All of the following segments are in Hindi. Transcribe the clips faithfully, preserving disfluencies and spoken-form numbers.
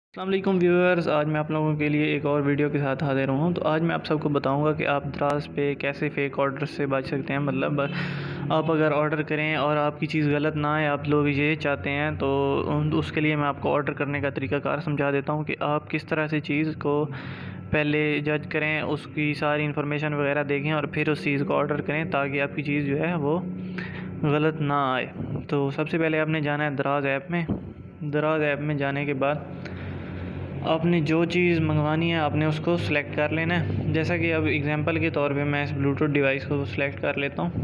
अस्सलाम वालेकुम व्यूअर्स, आज मैं आप लोगों के लिए एक और वीडियो के साथ हाजिर हूँ। तो आज मैं आप सबको बताऊँगा कि आप दराज पे कैसे फ़ेक ऑर्डर से बच सकते हैं। मतलब आप अगर ऑर्डर करें और आपकी चीज़ गलत ना आए, आप लोग ये चाहते हैं, तो उसके लिए मैं आपको ऑर्डर करने का तरीक़ाकार समझा देता हूँ कि आप किस तरह से चीज़ को पहले जज करें, उसकी सारी इन्फॉर्मेशन वगैरह देखें और फिर उस चीज़ को ऑर्डर करें ताकि आपकी चीज़ जो है वो गलत ना आए। तो सबसे पहले आपने जाना है दराज ऐप में। दराज ऐप में जाने के बाद आपने जो चीज़ मंगवानी है आपने उसको सिलेक्ट कर लेना है। जैसा कि अब एग्ज़ाम्पल के तौर पे मैं इस ब्लूटूथ डिवाइस को सिलेक्ट कर लेता हूँ।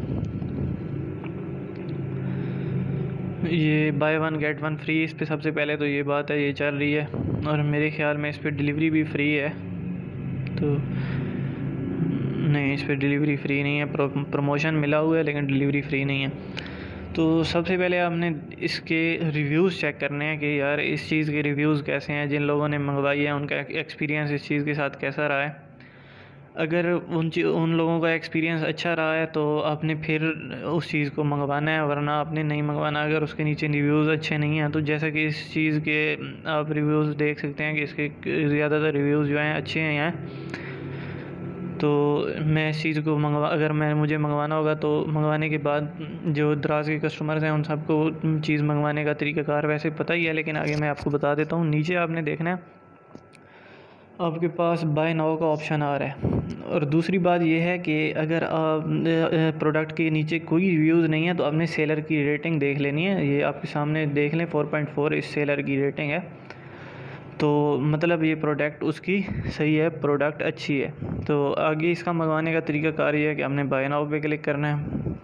ये buy one get one free, इस पे सबसे पहले तो ये बात है, ये चल रही है और मेरे ख़्याल में इस पर डिलीवरी भी फ्री है। तो नहीं, इस पर डिलीवरी फ्री नहीं है, प्रो, प्रमोशन मिला हुआ है लेकिन डिलीवरी फ्री नहीं है। तो सबसे पहले आपने इसके रिव्यूज़ चेक करने हैं कि यार इस चीज़ के रिव्यूज़ कैसे हैं, जिन लोगों ने मंगवाई है उनका एक्सपीरियंस इस चीज़ के साथ कैसा रहा है। अगर उन उन लोगों का एक्सपीरियंस अच्छा रहा है तो आपने फिर उस चीज़ को मंगवाना है, वरना आपने नहीं मंगवाना अगर उसके नीचे रिव्यूज़ अच्छे नहीं हैं। तो जैसा कि इस चीज़ के आप रिव्यूज़ देख सकते हैं कि इसके ज़्यादातर रिव्यूज़ जो हैं अच्छे हैं। तो मैं इस चीज़ को मंगवा अगर मैं मुझे मंगवाना होगा तो मंगवाने के बाद जो दराज के कस्टमर्स हैं उन सबको चीज़ मंगवाने का तरीक़ाकार वैसे पता ही है, लेकिन आगे मैं आपको बता देता हूँ। नीचे आपने देखना है, आपके पास बाय नाउ का ऑप्शन आ रहा है। और दूसरी बात यह है कि अगर आप प्रोडक्ट के नीचे कोई रिव्यूज़ नहीं है तो आपने सेलर की रेटिंग देख लेनी है। ये आपके सामने देख लें, फोर पॉइंट फोर इस सेलर की रेटिंग है, तो मतलब ये प्रोडक्ट उसकी सही है, प्रोडक्ट अच्छी है। तो आगे इसका मंगवाने का तरीक़ाकार ये है कि हमने बाय नाउ पे क्लिक करना है।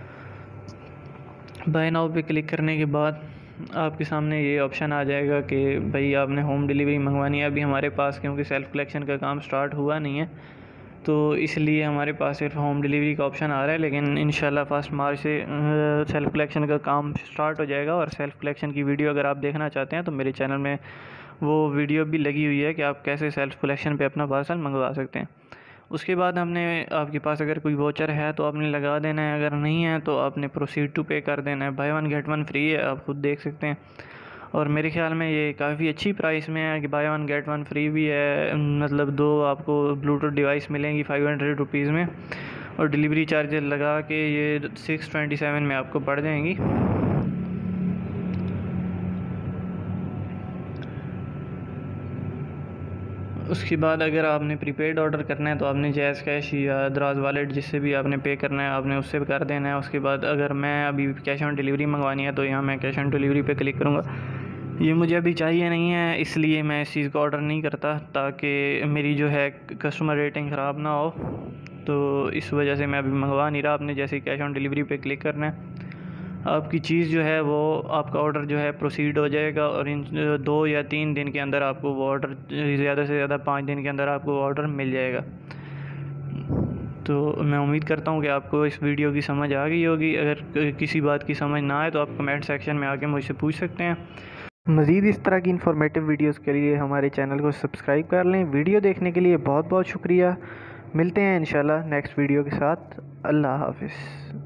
बाय नाउ पे क्लिक करने के बाद आपके सामने ये ऑप्शन आ जाएगा कि भाई आपने होम डिलीवरी मंगवानी है। अभी हमारे पास क्योंकि सेल्फ़ कलेक्शन का काम स्टार्ट हुआ नहीं है तो इसलिए हमारे पास सिर्फ होम डिलीवरी का ऑप्शन आ रहा है, लेकिन इंशाल्लाह फर्स्ट मार्च से सेल्फ़ कलेक्शन का काम स्टार्ट हो जाएगा। और सेल्फ़ कलेक्शन की वीडियो अगर आप देखना चाहते हैं तो मेरे चैनल में वो वीडियो भी लगी हुई है कि आप कैसे सेल्फ़ कलेक्शन पे अपना पार्सल मंगवा सकते हैं। उसके बाद हमने आपके पास अगर कोई वोचर है तो आपने लगा देना है, अगर नहीं है तो आपने प्रोसीड टू पे कर देना है। Buy one get one free है, आप खुद देख सकते हैं। और मेरे ख़्याल में ये काफ़ी अच्छी प्राइस में है कि buy one get one free भी है, मतलब दो आपको ब्लूटूथ डिवाइस मिलेंगी फाइव हंड्रेड रुपीज़ में और डिलीवरी चार्जेस लगा के ये सिक्स ट्वेंटी सेवन में आपको पड़ जाएंगी। उसके बाद अगर आपने प्रीपेड ऑर्डर करना है तो आपने जैज़ कैश या दराज वॉलेट जिससे भी आपने पे करना है आपने उससे कर देना है। उसके बाद अगर मैं अभी कैश ऑन डिलीवरी मंगवानी है तो यहाँ मैं कैश ऑन डिलीवरी पे क्लिक करूँगा। ये मुझे अभी चाहिए नहीं है, इसलिए मैं इस चीज़ को ऑर्डर नहीं करता ताकि मेरी जो है कस्टमर रेटिंग ख़राब ना हो। तो इस वजह से मैं अभी मंगवा नहीं रहा। आपने जैसे कैश ऑन डिलीवरी पे क्लिक करना है, आपकी चीज़ जो है वो आपका ऑर्डर जो है प्रोसीड हो जाएगा और इन दो या तीन दिन के अंदर आपको वो ऑर्डर, ज़्यादा से ज़्यादा पाँच दिन के अंदर आपको वो ऑर्डर मिल जाएगा। तो मैं उम्मीद करता हूँ कि आपको इस वीडियो की समझ आ गई होगी। अगर किसी बात की समझ ना आए तो आप कमेंट सेक्शन में आके मुझसे पूछ सकते हैं। मज़ीद इस तरह की इन्फॉर्मेटिव वीडियोस के लिए हमारे चैनल को सब्सक्राइब कर लें। वीडियो देखने के लिए बहुत बहुत शुक्रिया। मिलते हैं इंशाल्लाह नेक्स्ट वीडियो के साथ। अल्लाह हाफ़िज़।